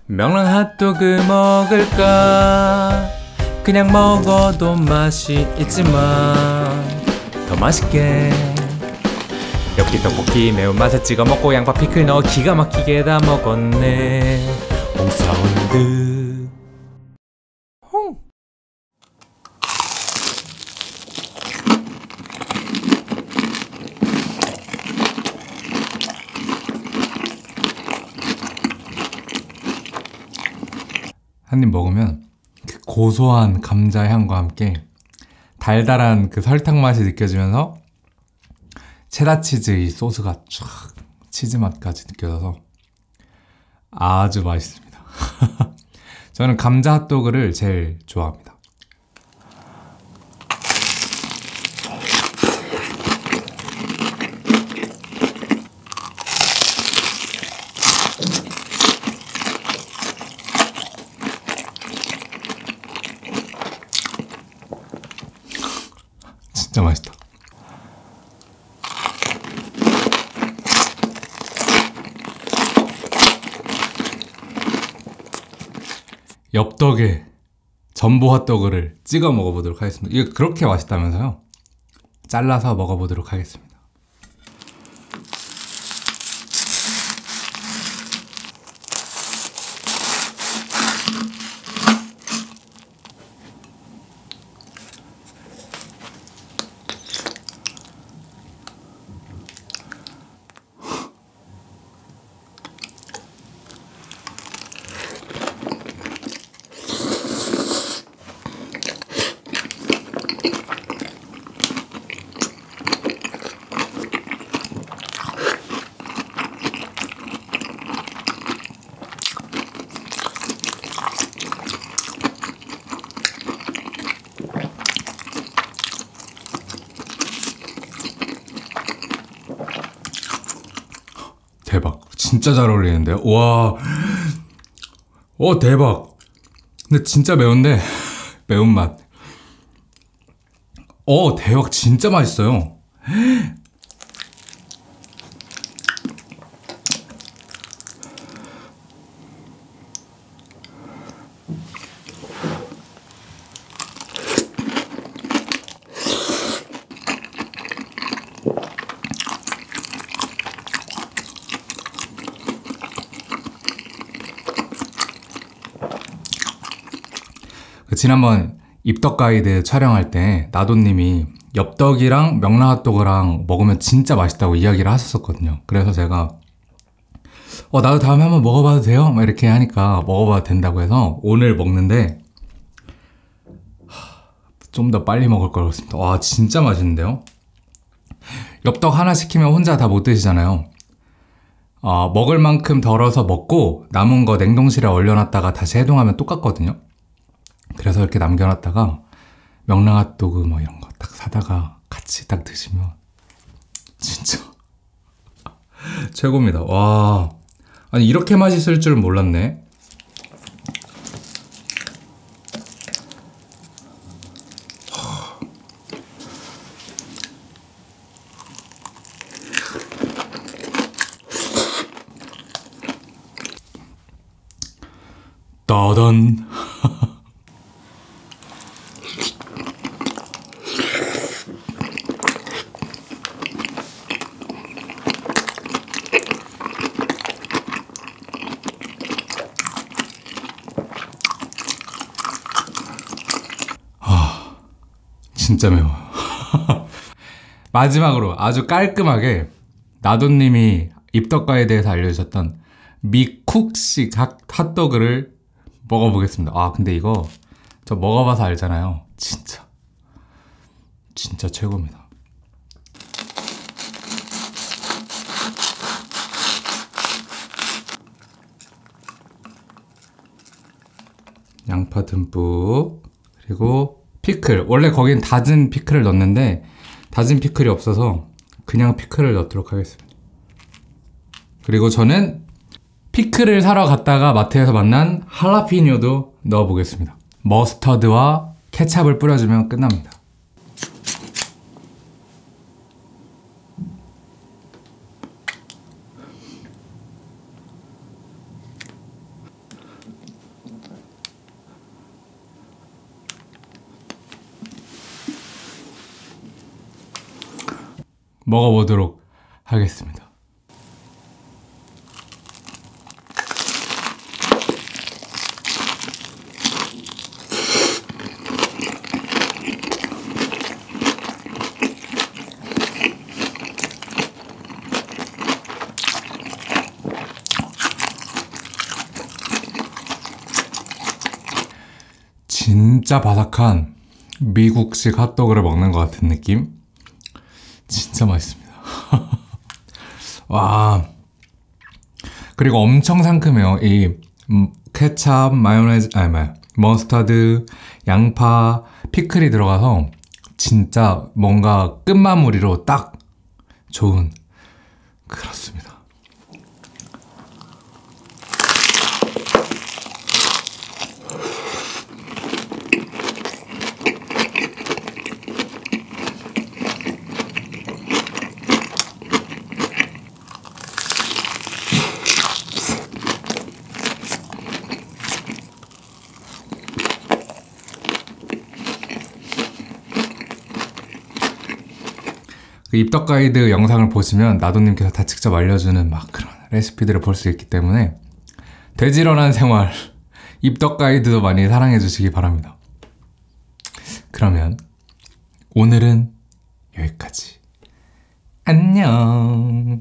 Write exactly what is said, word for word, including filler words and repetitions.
명랑 핫도그 먹을까? 그냥 먹어도 맛이 있지만 더 맛있게 엽기 떡볶이 매운맛에 찍어 먹고 양파 피클 넣어 기가 막히게 다 먹었네. 홍사운드 홍. 한 입 먹으면 그 고소한 감자 향과 함께 달달한 그 설탕 맛이 느껴지면서 체다치즈 이 소스가 쫙 치즈 맛까지 느껴져서 아주 맛있습니다. 저는 감자 핫도그를 제일 좋아합니다. 진짜 맛있다. 엽떡에 전보 핫도그를 찍어 먹어보도록 하겠습니다. 이게 그렇게 맛있다면서요? 잘라서 먹어보도록 하겠습니다. 대박. 진짜 잘 어울리는데요? 와. 어, 대박. 근데 진짜 매운데 매운맛. 어, 대박. 진짜 맛있어요. 지난번 입덕 가이드 촬영할 때 나도님이 엽떡이랑 명란핫도그랑 먹으면 진짜 맛있다고 이야기를 하셨었거든요. 그래서 제가 어 나도 다음에 한번 먹어봐도 돼요? 막 이렇게 하니까 먹어봐도 된다고 해서 오늘 먹는데 좀 더 빨리 먹을 걸 그랬습니다. 와, 진짜 맛있는데요? 엽떡 하나 시키면 혼자 다 못 드시잖아요. 어, 먹을 만큼 덜어서 먹고 남은 거 냉동실에 얼려놨다가 다시 해동하면 똑같거든요. 그래서 이렇게 남겨놨다가 명랑핫도그 뭐 이런 거 딱 사다가 같이 딱 드시면 진짜 최고입니다. 와, 아니 이렇게 맛있을 줄 몰랐네. 따단. 아, 진짜 매워요. 마지막으로 아주 깔끔하게 나도님이 입덕가에 대해서 알려주셨던 미쿡식 핫도그를 먹어보겠습니다. 아, 근데 이거 저 먹어봐서 알잖아요. 진짜 진짜 최고입니다. 양파 듬뿍, 그리고 피클. 원래 거긴 다진 피클을 넣는데 다진 피클이 없어서 그냥 피클을 넣도록 하겠습니다. 그리고 저는 피클을 사러 갔다가 마트에서 만난 할라피뇨도 넣어보겠습니다. 머스터드와 케찹을 뿌려주면 끝납니다. 먹어보도록 하겠습니다. 진짜 바삭한 미국식 핫도그를 먹는 것 같은 느낌? 진짜 맛있습니다. 와. 그리고 엄청 상큼해요. 이 음, 케찹, 마요네즈, 아니 뭐야, 머스타드, 양파, 피클이 들어가서 진짜 뭔가 끝마무리로 딱 좋은, 그렇습니다. 그 입덕 가이드 영상을 보시면 나도님께서 다 직접 알려주는 막 그런 레시피들을 볼 수 있기 때문에 돼지런한 생활 입덕 가이드도 많이 사랑해 주시기 바랍니다. 그러면 오늘은 여기까지. 안녕.